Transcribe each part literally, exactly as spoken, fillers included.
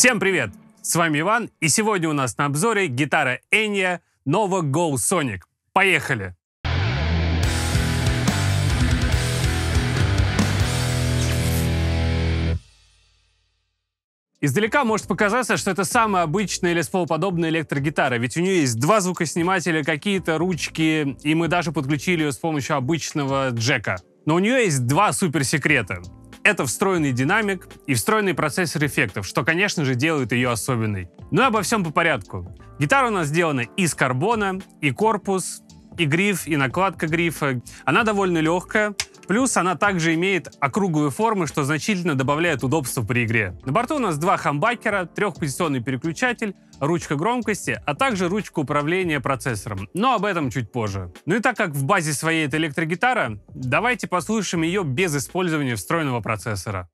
Всем привет! С вами Иван, и сегодня у нас на обзоре гитара Enya Nova Go Sonic. Поехали! Издалека может показаться, что это самая обычная Les Paul-подобная электрогитара, ведь у нее есть два звукоснимателя, какие-то ручки, и мы даже подключили ее с помощью обычного джека. Но у нее есть два суперсекрета. Это встроенный динамик и встроенный процессор эффектов, что, конечно же, делает ее особенной. Но обо всем по порядку. Гитара у нас сделана из карбона, и корпус, и гриф, и накладка грифа. Она довольно легкая. Плюс она также имеет округлые формы, что значительно добавляет удобства при игре. На борту у нас два хамбакера, трехпозиционный переключатель, ручка громкости, а также ручка управления процессором. Но об этом чуть позже. Ну и так как в базе своей это электрогитара, давайте послушаем ее без использования встроенного процессора.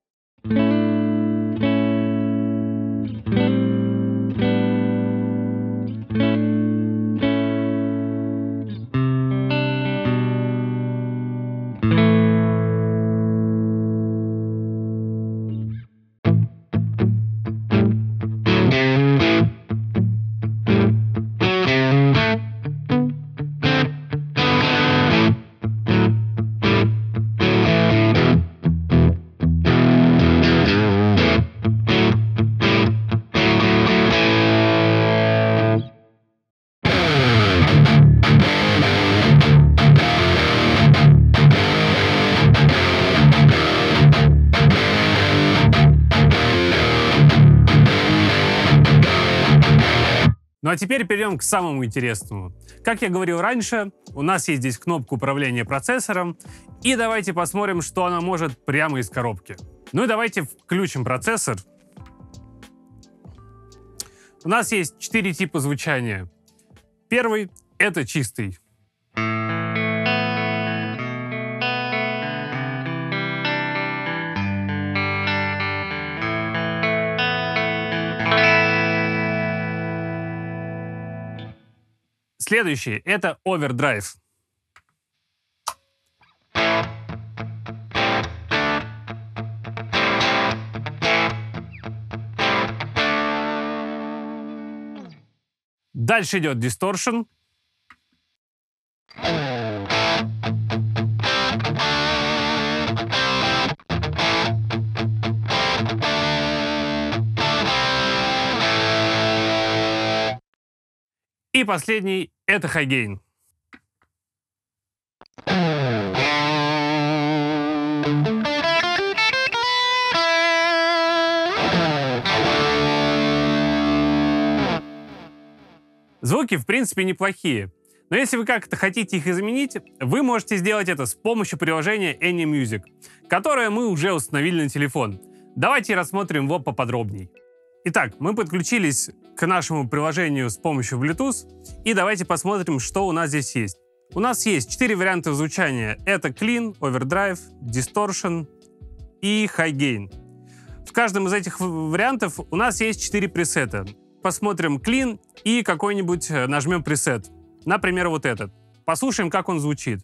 Ну а теперь перейдем к самому интересному. Как я говорил раньше, у нас есть здесь кнопка управления процессором, и давайте посмотрим, что она может прямо из коробки. Ну и давайте включим процессор. У нас есть четыре типа звучания. Первый — это чистый. Следующий — это овердрайв. Дальше идет дисторшн. И последний — это хайгейн. Звуки, в принципе, неплохие. Но если вы как-то хотите их изменить, вы можете сделать это с помощью приложения Enya Music, которое мы уже установили на телефон. Давайте рассмотрим его поподробней. Итак, мы подключились к нашему приложению с помощью Bluetooth, и давайте посмотрим, что у нас здесь есть. У нас есть четыре варианта звучания. Это Clean, Overdrive, Distortion и High Gain. В каждом из этих вариантов у нас есть четыре пресета. Посмотрим Clean и какой-нибудь нажмем пресет. Например, вот этот. Послушаем, как он звучит.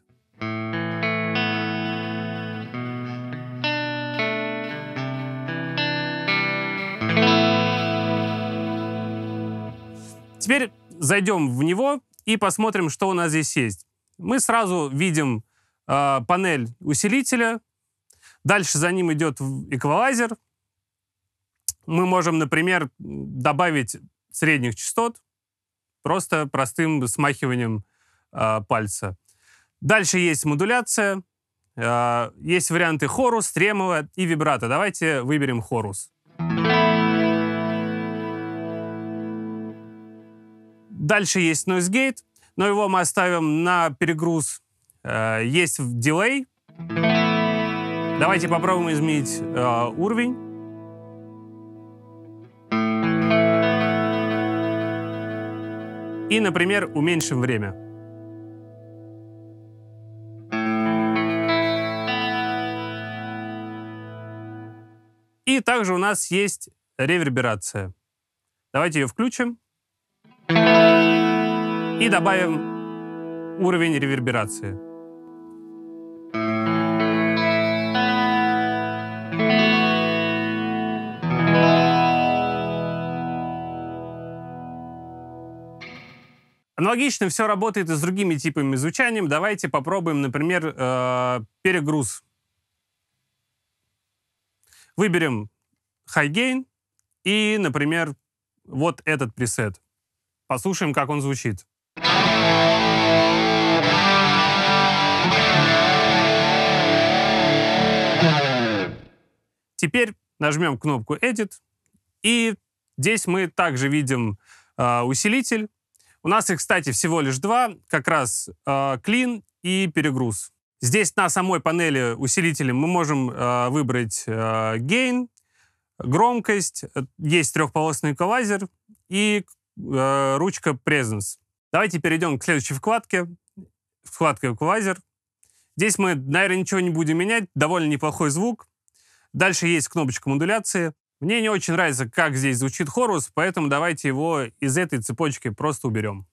Теперь зайдем в него и посмотрим, что у нас здесь есть. Мы сразу видим э, панель усилителя. Дальше за ним идет эквалайзер. Мы можем, например, добавить средних частот просто простым смахиванием э, пальца. Дальше есть модуляция. Э, есть варианты хорус, тремоло и вибрато. Давайте выберем хорус. Дальше есть noise gate, но его мы оставим на перегруз. Э, есть дилей. Давайте попробуем изменить э, уровень. И, например, уменьшим время. И также у нас есть реверберация. Давайте ее включим. И добавим уровень реверберации. Аналогично все работает и с другими типами звучания. Давайте попробуем, например, э, перегруз. Выберем High Gain и, например, вот этот пресет. Послушаем, как он звучит. Теперь нажмем кнопку Edit, и здесь мы также видим э, усилитель. У нас их, кстати, всего лишь два, как раз э, Clean и перегруз. Здесь на самой панели усилителя мы можем э, выбрать э, Gain, громкость, есть трехполосный эквалайзер и э, ручка Presence. Давайте перейдем к следующей вкладке, вкладка эквалайзер. Здесь мы, наверное, ничего не будем менять, довольно неплохой звук. Дальше есть кнопочка модуляции. Мне не очень нравится, как здесь звучит хорус, поэтому давайте его из этой цепочки просто уберем.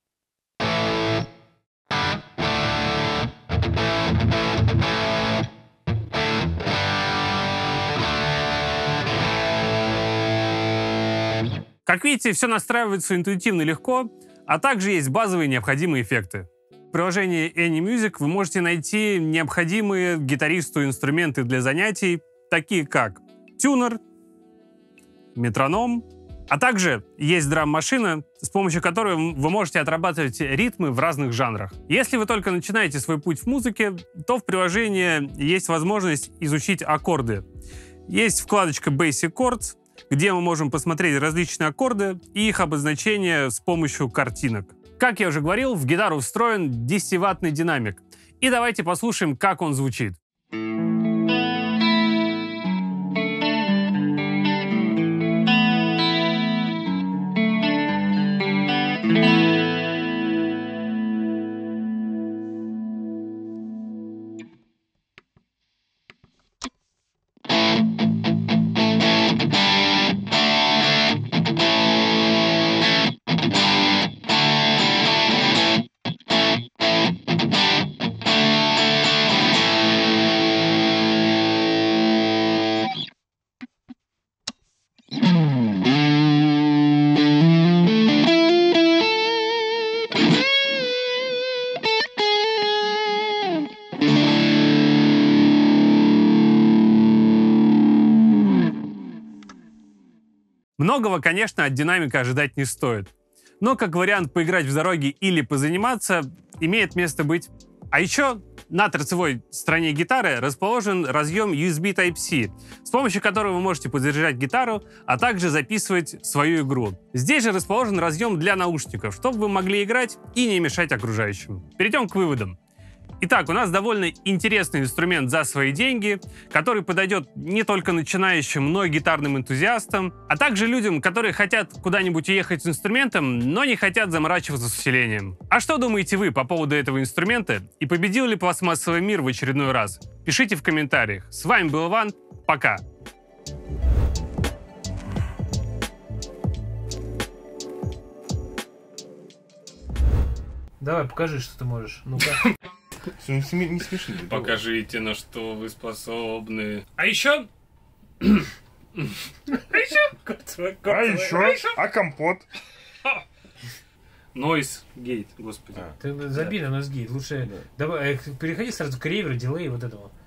Как видите, все настраивается интуитивно и легко, а также есть базовые необходимые эффекты. В приложении Anymusic вы можете найти необходимые гитаристу инструменты для занятий, такие как тюнер, метроном, а также есть драм-машина, с помощью которой вы можете отрабатывать ритмы в разных жанрах. Если вы только начинаете свой путь в музыке, то в приложении есть возможность изучить аккорды. Есть вкладочка Basic Chords, где мы можем посмотреть различные аккорды и их обозначение с помощью картинок. Как я уже говорил, в гитару встроен десятиваттный динамик. И давайте послушаем, как он звучит. Многого, конечно, от динамика ожидать не стоит. Но как вариант поиграть в дороге или позаниматься имеет место быть. А еще на торцевой стороне гитары расположен разъем ю эс би Type-C, с помощью которого вы можете подзаряжать гитару, а также записывать свою игру. Здесь же расположен разъем для наушников, чтобы вы могли играть и не мешать окружающим. Перейдем к выводам. Итак, у нас довольно интересный инструмент за свои деньги, который подойдет не только начинающим, но и гитарным энтузиастам, а также людям, которые хотят куда-нибудь уехать с инструментом, но не хотят заморачиваться с усилением. А что думаете вы по поводу этого инструмента и победил ли пластмассовый мир в очередной раз? Пишите в комментариях. С вами был Иван. Пока! Давай, покажи, что ты можешь. Ну-ка. Не смешно. Покажите, на что вы способны. А еще... А еще... А еще... А компот? Нойз гейт, господи. Ты забей на нойз гейт. Лучше... Давай, переходи сразу к реверу, дилей вот этого.